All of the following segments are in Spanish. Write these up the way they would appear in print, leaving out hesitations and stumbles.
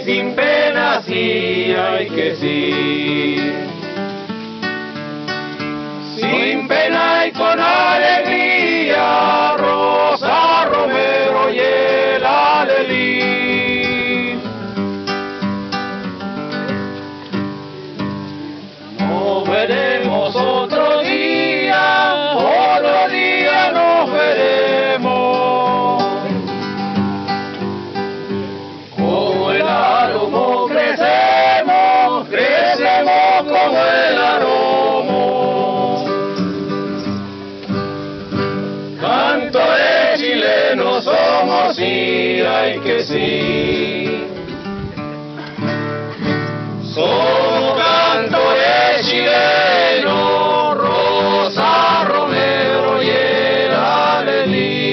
sin pena, sí, ay que sí. Sin pena y con alegría, Rosa Romero y el alelí. Nos veremos otro día nos veremos. Como el aromo crecemos, crecemos como el aromo. Cantores chilenos somos, sí, hay que sí. Somos cantores chilenos, Rosa Romero y el alelí.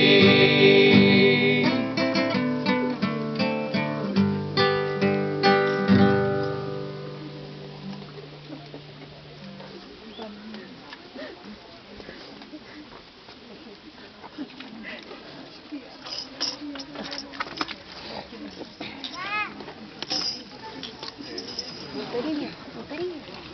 Motorino, motorino.